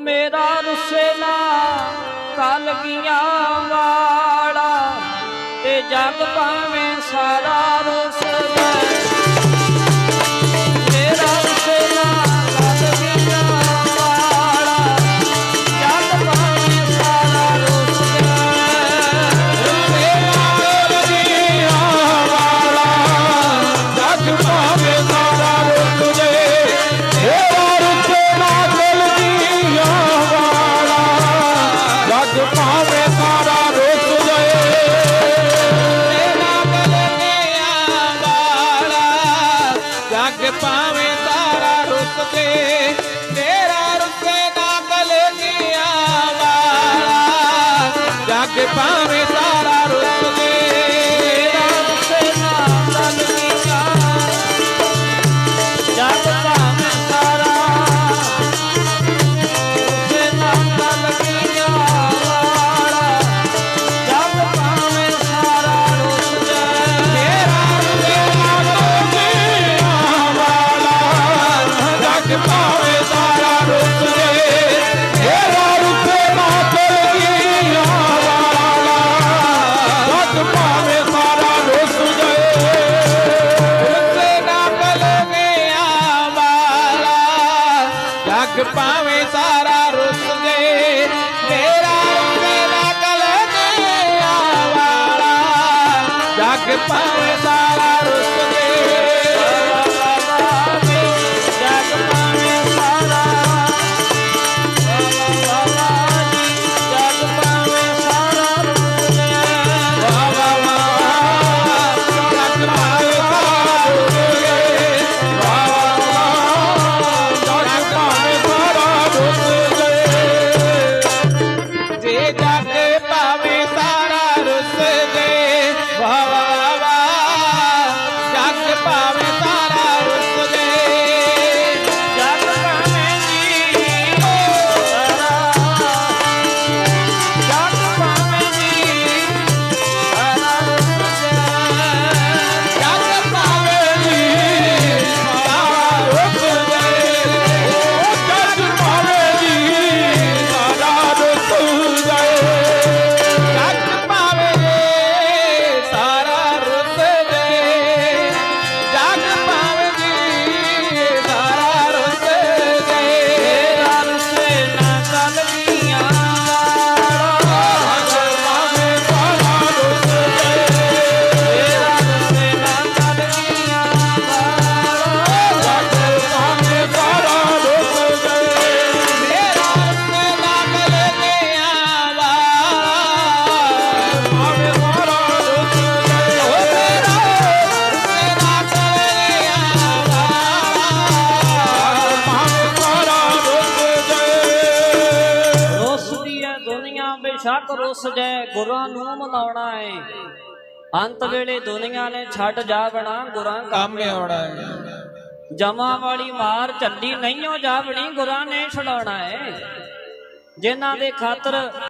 मेरा रुसे ना कलगियां वाला ते जग पावे सारा रुस मेरा रुसे ना कलगियां वाला जग पावे सारा रुस मेरा कलगियां वाला जग पावे सारा रुस पावे सारा रुस जग पावे सारा रुस दे तेरा रुसे ना कलगियां वाला जग पावे सारा रुस दे तेरा रुसे ना कलगियां जग पावे सारा रुसे ना कलगियां पावे सारा रुस दे तेरा रुसे ना कलगियां वाला जग पावे सारा रुस दे रुसे ना कलगियां वाला जग पावे सारा रुस दे तेरा रुसे ना कलगियां वाला जग पावे सारा रुस दे बेशक रुस जै गुरां नूं मनाउणा है अंत वेले दुनिया ने छड्ड जावना गुरां काम आउणा है जमा वाली मार झल्ली नहीं हो जावनी गुरां ने छुड़ाउणा है जिन्हां दे खातर